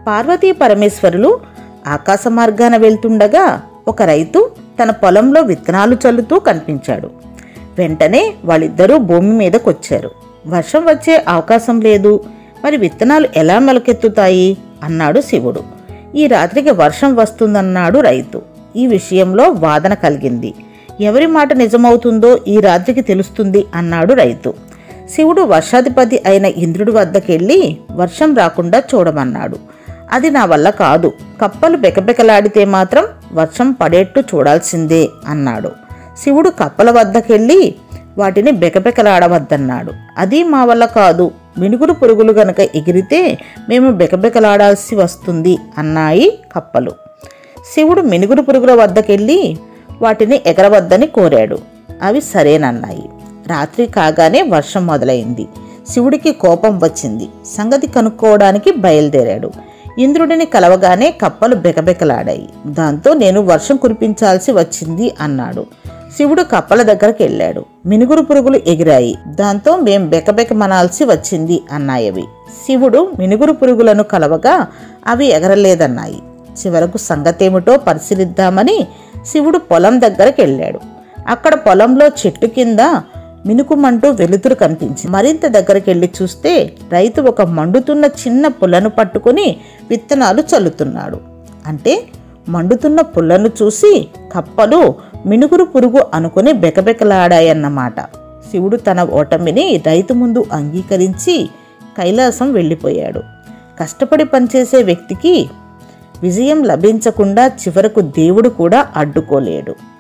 పార్వతీ పరమేశ్వరులు ఆకాశ మార్గాన వెళ్తుండగా ఒక రైతు తన పొలంలో విత్తనాలు చల్లుతూ కనిపించాడు. వెంటనే వాళ్ళిద్దరూ భూమి మీదకొచ్చారు. వర్షం వచ్చే అవకాశం లేదు, మరి విత్తనాలు ఎలా మొలకెత్తుతాయి అన్నాడు శివుడు. ఈ రాత్రికి వర్షం వస్తుందన్నాడు రైతు. ఈ విషయంలో వాదన కలిగింది. ఎవరి మాట నిజమవుతుందో ఈ రాత్రికి తెలుస్తుంది అన్నాడు రైతు. శివుడు వర్షాధిపతి అయిన ఇంద్రుడి వద్దకెళ్ళి వర్షం రాకుండా చూడమన్నాడు. అది నా వల్ల కాదు, కప్పలు బెకబెకలాడితే మాత్రం వర్షం పడేట్టు చూడాల్సిందే అన్నాడు. శివుడు కప్పల వద్దకెళ్ళి వాటిని బెకబెకలాడవద్దన్నాడు. అది మా వల్ల కాదు, మినుగురు పురుగులు గనక ఎగిరితే మేము బెకబెకలాడాల్సి వస్తుంది అన్నాయి కప్పలు. శివుడు మినుగురు పురుగుల వద్దకెళ్ళి వాటిని ఎగరవద్దని కోరాడు. అవి సరేనన్నాయి. రాత్రి కాగానే వర్షం మొదలైంది. శివుడికి కోపం వచ్చింది. సంగతి కనుక్కోవడానికి బయలుదేరాడు. ఇంద్రుడిని కలవగానే కప్పలు బెకబెకలాడాయి. దాంతో నేను వర్షం కురిపించాల్సి వచ్చింది అన్నాడు. శివుడు కప్పల దగ్గరికి వెళ్ళాడు. మినుగురు పురుగులు ఎగిరాయి. దాంతో మేం బెకబెకమనాల్సి వచ్చింది అన్నాయవి. శివుడు మినుగురు పురుగులను కలవగా అవి ఎగరలేదన్నాయి. చివరకు సంగతేమిటో పరిశీలిద్దామని శివుడు పొలం దగ్గరికి వెళ్ళాడు. అక్కడ పొలంలో చెట్టు కింద మినుకుమంటూ వెలుతురు కనిపించింది. మరింత దగ్గరికి వెళ్ళి చూస్తే రైతు ఒక మండుతున్న చిన్న పుల్లను పట్టుకుని విత్తనాలు చల్లుతున్నాడు. అంటే మండుతున్న పుల్లను చూసి కప్పలు మినుగురు పురుగు అనుకుని బెకబెకలాడాయన్నమాట. శివుడు తన ఓటమిని రైతు ముందు అంగీకరించి కైలాసం వెళ్ళిపోయాడు. కష్టపడి పనిచేసే వ్యక్తికి విజయం లభించకుండా చివరకు దేవుడు కూడా అడ్డుకోలేడు.